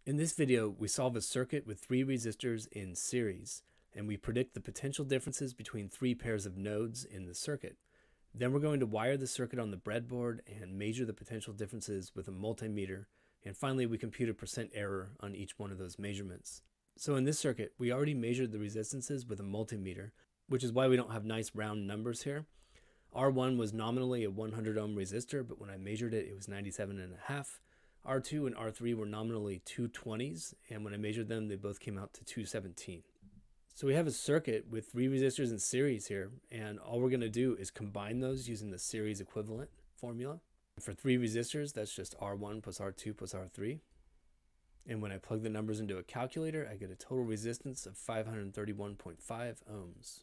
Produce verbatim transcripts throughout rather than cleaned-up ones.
In this video, we solve a circuit with three resistors in series, and we predict the potential differences between three pairs of nodes in the circuit. Then we're going to wire the circuit on the breadboard and measure the potential differences with a multimeter, and finally we compute a percent error on each one of those measurements. So in this circuit, we already measured the resistances with a multimeter, which is why we don't have nice round numbers here. R one was nominally a one hundred ohm resistor, but when I measured it, it was ninety-seven and a half. R two and R three were nominally two twenties, and when I measured them, they both came out to two seventeen. So we have a circuit with three resistors in series here, and all we're going to do is combine those using the series equivalent formula. For three resistors, that's just R one plus R two plus R three. And when I plug the numbers into a calculator, I get a total resistance of five hundred thirty-one point five ohms.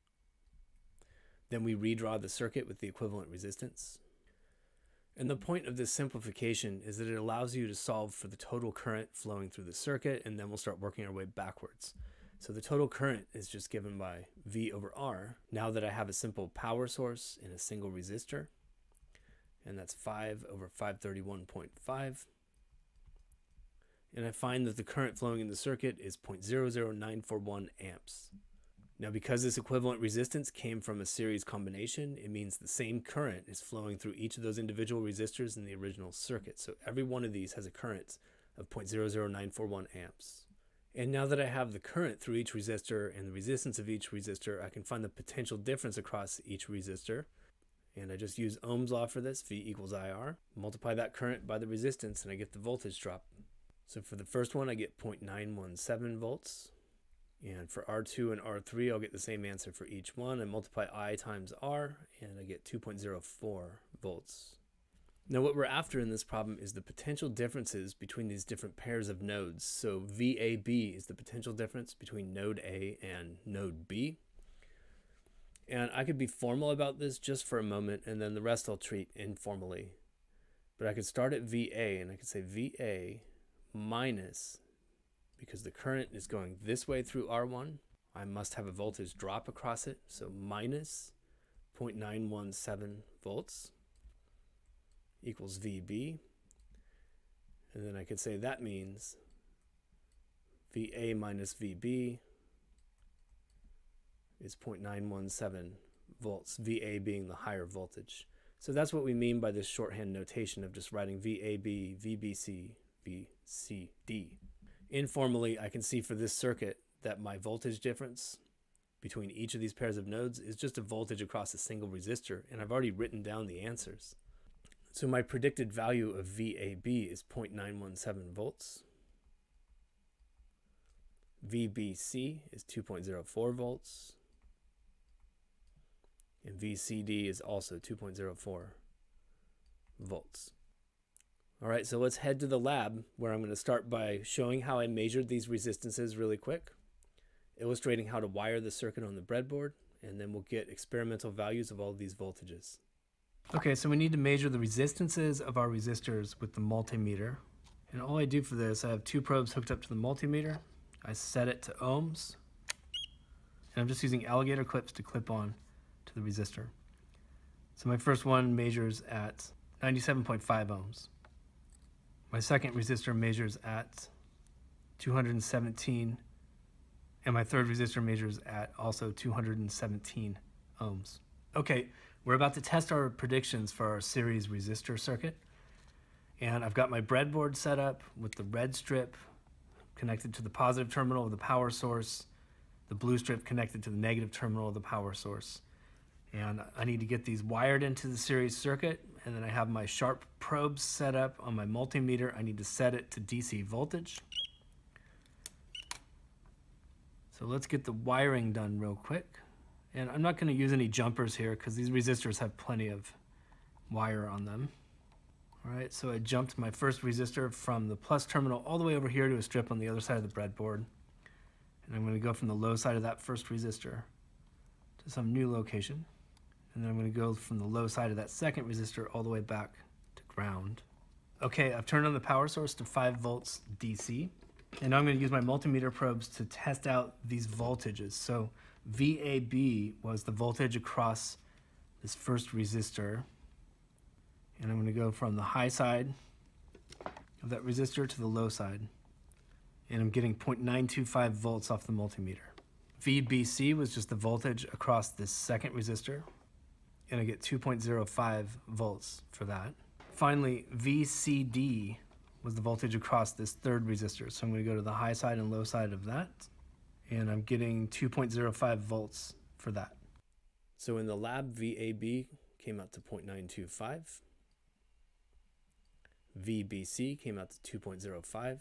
Then we redraw the circuit with the equivalent resistance. And the point of this simplification is that it allows you to solve for the total current flowing through the circuit, and then we'll start working our way backwards. So the total current is just given by V over R. Now that I have a simple power source in a single resistor, and that's five over five thirty-one point five. And I find that the current flowing in the circuit is zero point zero zero nine four one amps. Now, because this equivalent resistance came from a series combination, it means the same current is flowing through each of those individual resistors in the original circuit. So every one of these has a current of zero point zero zero nine four one amps. And now that I have the current through each resistor and the resistance of each resistor, I can find the potential difference across each resistor. And I just use Ohm's law for this, V equals I R. Multiply that current by the resistance and I get the voltage drop. So for the first one, I get zero point nine one seven volts. And for R two and R three, I'll get the same answer for each one. I multiply I times R, and I get two point zero four volts. Now what we're after in this problem is the potential differences between these different pairs of nodes. So V A B is the potential difference between node A and node B. And I could be formal about this just for a moment, and then the rest I'll treat informally. But I could start at V A, and I could say V A minus, because the current is going this way through R one, I must have a voltage drop across it, so minus zero point nine one seven volts equals V B. And then I could say that means V A minus V B is zero point nine one seven volts, V A being the higher voltage. So that's what we mean by this shorthand notation of just writing V A B, V B C, V C D. Informally, I can see for this circuit that my voltage difference between each of these pairs of nodes is just a voltage across a single resistor, and I've already written down the answers. So my predicted value of V A B is zero point nine one seven volts. V B C is two point zero four volts. And V C D is also two point zero four volts. All right, so let's head to the lab, where I'm going to start by showing how I measured these resistances really quick, illustrating how to wire the circuit on the breadboard, and then we'll get experimental values of all of these voltages. Okay, so we need to measure the resistances of our resistors with the multimeter. And all I do for this, I have two probes hooked up to the multimeter. I set it to ohms, and I'm just using alligator clips to clip on to the resistor. So my first one measures at ninety-seven point five ohms. My second resistor measures at two hundred seventeen, and my third resistor measures at also two hundred seventeen ohms. Okay, we're about to test our predictions for our series resistor circuit, and I've got my breadboard set up with the red strip connected to the positive terminal of the power source, the blue strip connected to the negative terminal of the power source. And I need to get these wired into the series circuit, and then I have my sharp probes set up on my multimeter. I need to set it to D C voltage. So let's get the wiring done real quick. And I'm not going to use any jumpers here because these resistors have plenty of wire on them. All right, so I jumped my first resistor from the plus terminal all the way over here to a strip on the other side of the breadboard. And I'm going to go from the low side of that first resistor to some new location. And then I'm going to go from the low side of that second resistor all the way back to ground. Okay, I've turned on the power source to five volts D C. And now I'm going to use my multimeter probes to test out these voltages. So V A B was the voltage across this first resistor. And I'm going to go from the high side of that resistor to the low side. and I'm getting zero point nine two five volts off the multimeter. V B C was just the voltage across this second resistor, and I get two point zero five volts for that. Finally, V C D was the voltage across this third resistor, so I'm going to go to the high side and low side of that, and I'm getting two point zero five volts for that. So in the lab, V A B came out to zero point nine two five. V B C came out to two point zero five.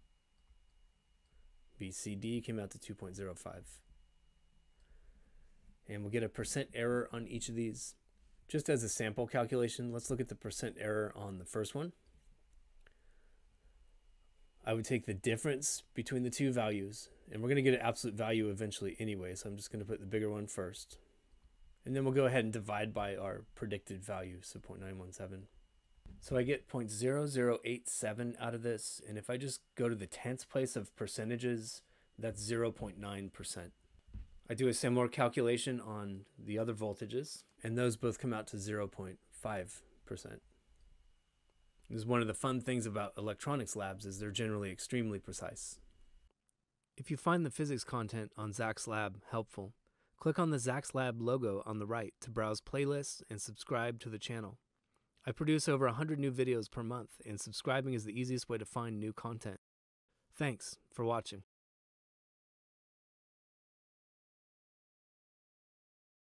V C D came out to two point zero five. And we'll get a percent error on each of these. Just as a sample calculation, let's look at the percent error on the first one. I would take the difference between the two values, and we're going to get an absolute value eventually anyway, so I'm just going to put the bigger one first. And then we'll go ahead and divide by our predicted value, so zero point nine one seven. So I get zero point zero zero eight seven out of this, and if I just go to the tenths place of percentages, that's zero point nine percent. I do a similar calculation on the other voltages, and those both come out to zero point five percent. This is one of the fun things about electronics labs, is they're generally extremely precise. If you find the physics content on Zach's Lab helpful, click on the Zach's Lab logo on the right to browse playlists and subscribe to the channel. I produce over one hundred new videos per month, and subscribing is the easiest way to find new content. Thanks for watching.